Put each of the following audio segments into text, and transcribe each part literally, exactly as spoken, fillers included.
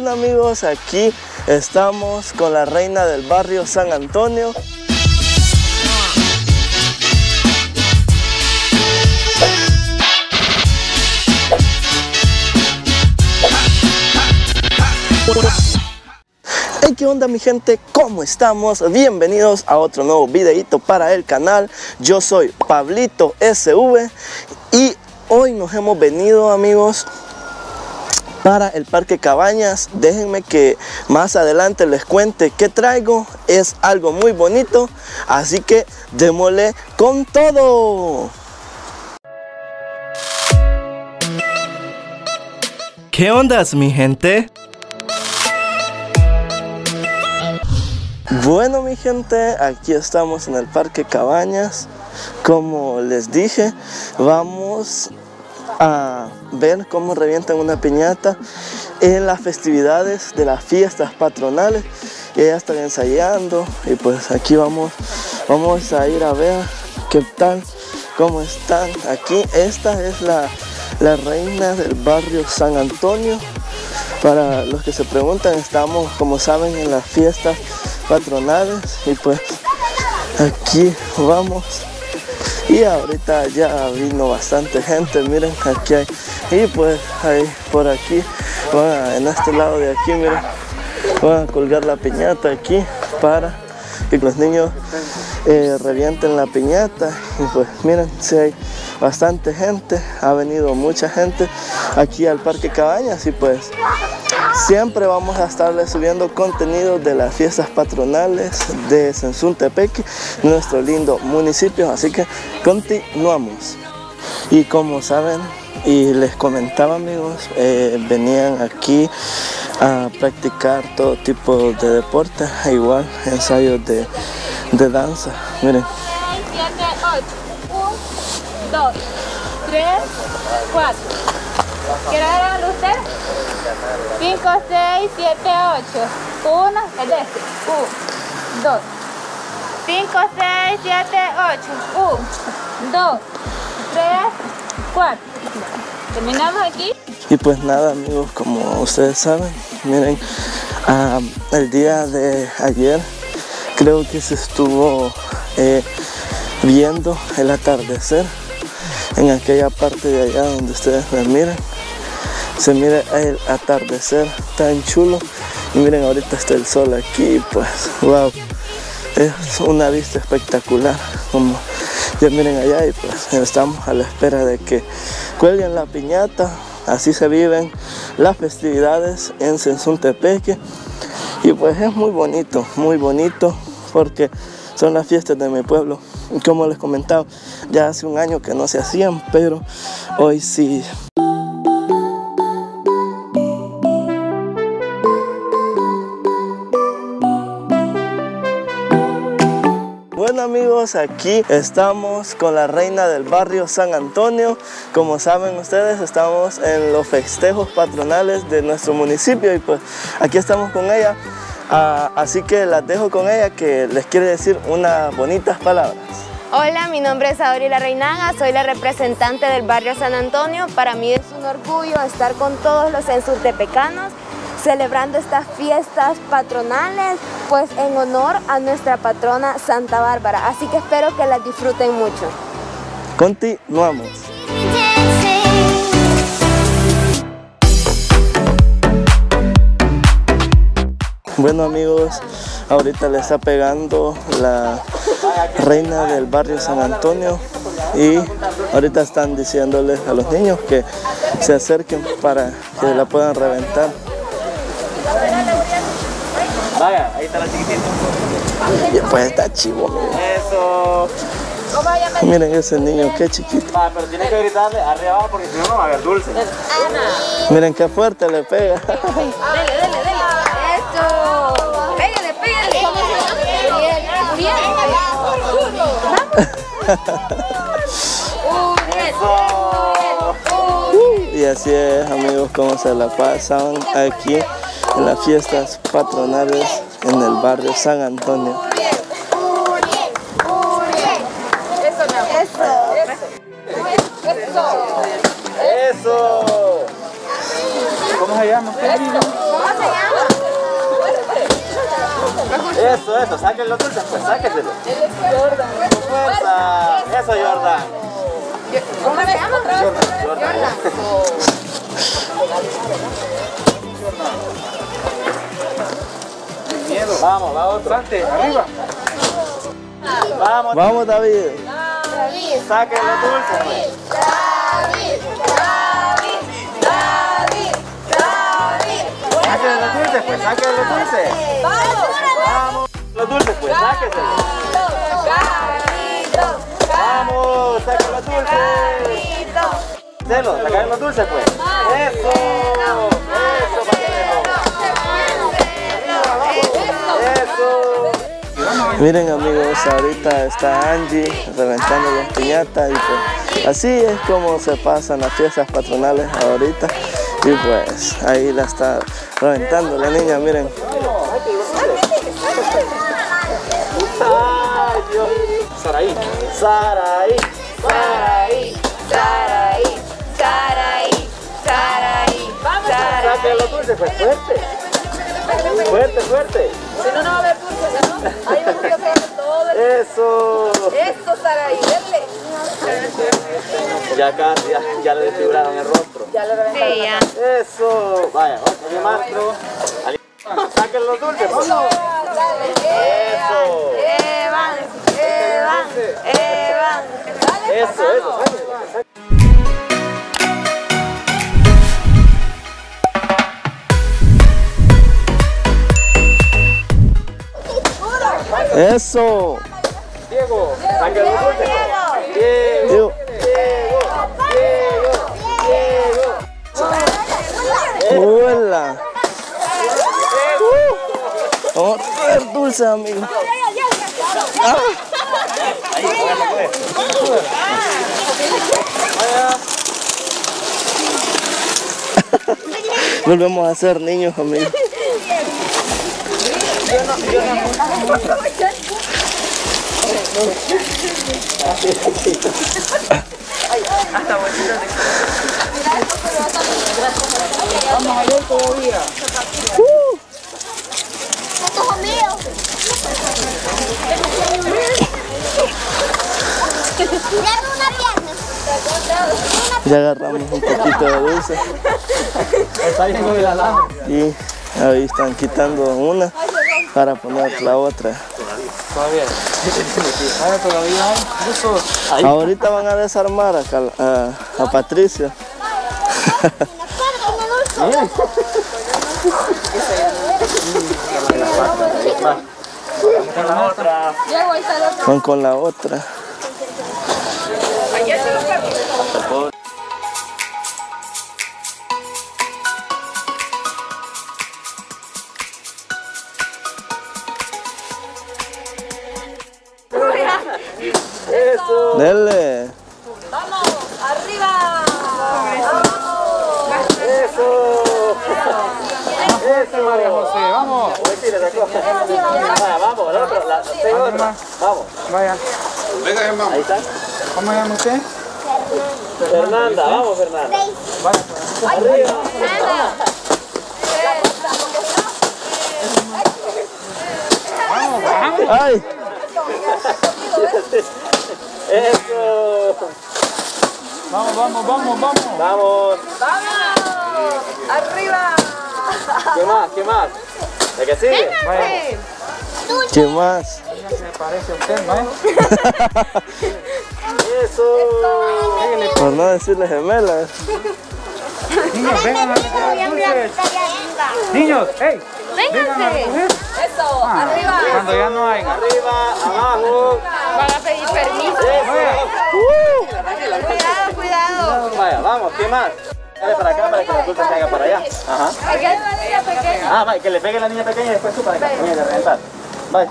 Bueno amigos, aquí estamos con la reina del barrio San Antonio. Hey, ¿qué onda mi gente? ¿Cómo estamos? Bienvenidos a otro nuevo videito para el canal. Yo soy Pablito S V y hoy nos hemos venido, amigos, para el Parque Cabañas. Déjenme que más adelante les cuente qué traigo. Es algo muy bonito, así que démosle con todo. ¿Qué ondas mi gente? Bueno mi gente, aquí estamos en el Parque Cabañas. Como les dije, vamos a ver cómo revientan una piñata en las festividades de las fiestas patronales. Y ya están ensayando y pues aquí vamos, vamos a ir a ver qué tal, cómo están aquí. Esta es la, la reina del barrio San Antonio. Para los que se preguntan, estamos, como saben, en las fiestas patronales y pues aquí vamos. Y ahorita ya vino bastante gente, miren, aquí hay, y pues ahí por aquí, bueno, en este lado de aquí, miren, van a colgar la piñata aquí para que los niños eh, revienten la piñata. Y pues miren, si hay bastante gente, ha venido mucha gente aquí al Parque Cabañas y pues siempre vamos a estarles subiendo contenido de las fiestas patronales de Sensuntepeque, nuestro lindo municipio, así que continuamos. Y como saben y les comentaba amigos, eh, venían aquí a practicar todo tipo de deportes, e igual ensayos de, de danza, miren. siete, ocho, uno, dos, tres, cuatro. ¿Quiere agarrarlo usted? cinco, seis, siete, ocho. uno, es de este. uno, dos. cinco, seis, siete, ocho. uno, dos, tres, cuatro. Terminamos aquí. Y pues nada amigos, como ustedes saben, miren, uh, el día de ayer creo que se estuvo eh, viendo el atardecer en aquella parte de allá donde ustedes me miran. Se mira el atardecer tan chulo y miren, ahorita está el sol aquí, pues wow, es una vista espectacular. Como ya miren allá, y pues estamos a la espera de que cuelguen la piñata. Así se viven las festividades en Sensuntepeque y pues es muy bonito, muy bonito porque son las fiestas de mi pueblo. Y como les comentaba, ya hace un año que no se hacían, pero hoy sí. Bueno amigos, aquí estamos con la reina del barrio San Antonio. Como saben ustedes, estamos en los festejos patronales de nuestro municipio y pues aquí estamos con ella. Uh, así que las dejo con ella, que les quiere decir unas bonitas palabras. Hola, mi nombre es Aurila Reinaga, soy la representante del barrio San Antonio. Para mí es un orgullo estar con todos los sensuntepecanos celebrando estas fiestas patronales, pues en honor a nuestra patrona Santa Bárbara. Así que espero que las disfruten mucho. Continuamos. Bueno amigos, ahorita le está pegando la reina del barrio San Antonio y ahorita están diciéndoles a los niños que se acerquen para que la puedan reventar. Vaya, ahí está la chiquitita. Y pues está chivo. Eso. Miren ese niño, qué chiquito. Va, pero tiene que gritarle arriba abajo porque si no, no va a haber dulce. Miren qué fuerte le pega. Dele, dele, dele. Eso. Pégale, pégale. Bien, bien. Y así es amigos, como se la pasan aquí en las fiestas patronales en el barrio San Antonio. Eso. ¿Cómo se llama? Eso, eso, saquen los dulces, pues sáquenselo. Con fuerza. Eso, Jordan. ¿Cómo se llama? Jordan. Miedo. Vamos, va otro. Arriba. Vamos. Vamos, David. Saquen los dulces, pues. David, David, David, David. Saquen los dulces, pues, saquen los dulces. Vamos, Vamos. Los dulces, pues, sáquenselos. Carlitos, Vamos, saquen los dulces. Celo, saquen los dulces, pues. Eso. Eso, Eso. Miren, amigos, ahorita está Angie reventando las piñatas y pues así es como se pasan las fiestas patronales ahorita. Y pues ahí la está reventando la niña, miren. Ay, Dios. Saraí. Saraí. Saraí, Saraí, Saraí, Saraí. Vamos, Saquen los dulces, pues, fuerte. Fuerte, fuerte. Si no, no va a haber dulces, ¿no? Ahí vamos a hacer todo el... Eso. Esto, Saraí, denle. Ya casi, ya, ya le desfibraron el rostro. Ya le reventaron. Sí, ya. Eso. Vaya, otro maestro. Saquen los dulces, vamos. Eso. Evan, Evan, Evan. Eso, eso. Sáquenlo. Eso. Diego, saquen los dulces. Diego. Diego. Diego. Diego. Diego. Hola. Uh, vamos a comer dulces, amigos. Ah. Volvemos a ser niños, amigos. Vamos a ir todavía. Uh. Ya agarramos un poquito de dulce Está yendo de la lana. y ahí están quitando una para poner la otra. Todavía. Ahora todavía hay dulces. Ahorita van a desarmar a, Cal- a, a Patricia. Con la otra. Van con la otra. Eso. Dele. ¡Vamos! ¡Arriba! Eso. Eso, María José, vamos. Vaya, vamos, la otra, la, la otra. Vamos. Vaya. Venga, vamos. Ahí está. ¿Cómo se llama usted? Fernanda, vamos, Fernanda. Arriba. Vamos, vamos. ¡Ay! Eso. Vamos, vamos, vamos, vamos. Vamos. ¡Vamos! ¡Arriba! ¿Qué más? ¿Qué más? ¿La que sigue? Vaya. ¿Qué más? Ella se parece a usted, ¿no? Eso. Por no decirle gemelas. Niños, vengan a recoger dulces. Niños, hey. Vengan a recoger. ¡Eso! Ah, ¡Arriba! Cuando ya no hay. Arriba, abajo. Van a pedir permiso. Eso. Cuidado, cuidado. Vaya, vamos, ¿qué más? Dale para acá para que los dulces caigan para allá. Ajá. Ah, vaya, que le pegue la niña pequeña y después tú para que termine de reventar. Vaya.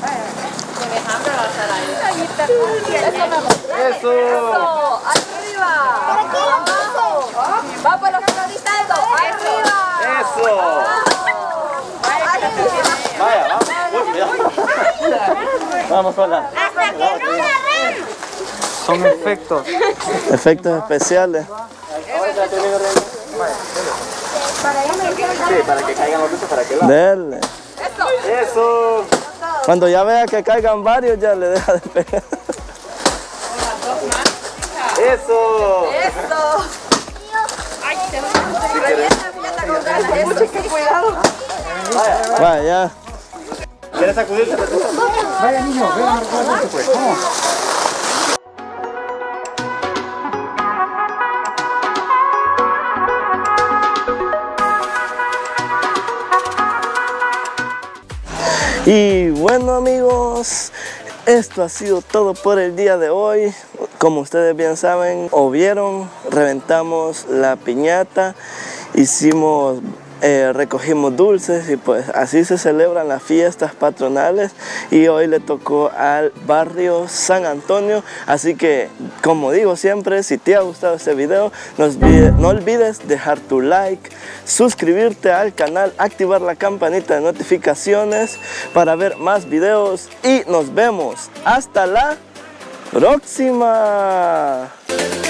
Eso. ¡Eso! ¡Arriba! ¡Abajo! ¡Va por los gritando! ¡Arriba! Eso. Vaya, vamos. Uy, cuidado. Vamos con la. Son efectos. Efectos especiales. Ahora ya termino de reventar. Sí, para que caigan los dulces para aquel lado. Dele. Eso. Cuando ya vea que caigan varios, ya le deja de pegar. Eso. Eso. Ay, se me va. Mucho que cuidado. Vaya. Vaya. ¿Quieres sacudirse? Vaya niños, vengan a recoger dulce pues. Vamos. Y bueno amigos, esto ha sido todo por el día de hoy. Como ustedes bien saben o vieron, reventamos la piñata, hicimos, eh, recogimos dulces y pues así se celebran las fiestas patronales. Y hoy le tocó al barrio San Antonio, así que como digo siempre, si te ha gustado este video, no olvides, no olvides dejar tu like, suscribirte al canal, activar la campanita de notificaciones para ver más videos y nos vemos hasta la próxima.